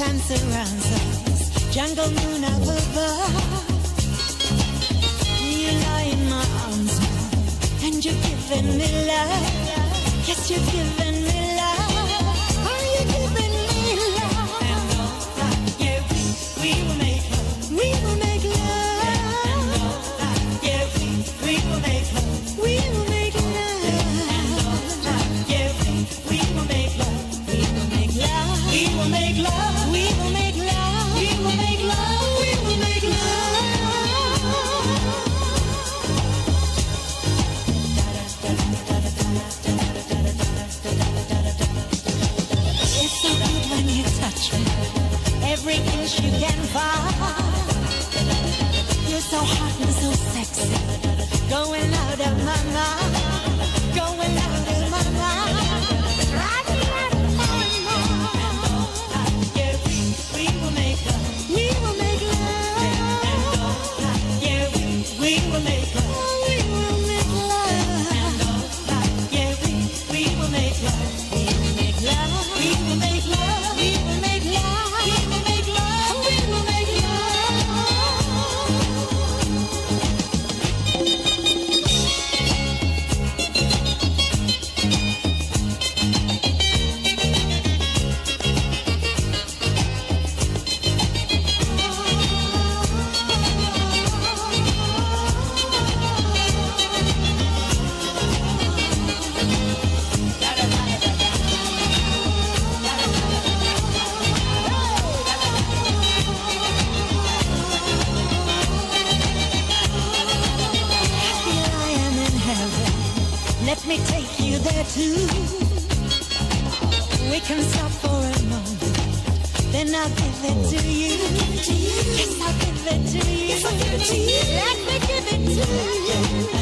time surrounds us, jungle moon up above. You lie in my arms now, and you're giving me love. Yes, you're giving me love. Are you giving me love? And all that, yeah, we will make love. We will make love. And all that, yeah, we will make love. We will make love. And all that, yeah, we will make love. We will make love. We will make love. We will make love. We will make love. We will make love. It's so good when you touch me, every inch you can find. You're so hot and so sexy, going out of my mind, going out of my mind. Right out of my mind. Yeah, we will make love. We will make love. Yeah, we will make love. We will make love. And all that, yeah, we will make love. We will make love. We will make love. We will make love. We will make love. We will make let me take you there too. We can stop for a moment, then I'll give it to you. Yes, I'll give it to you. Let me give it to you.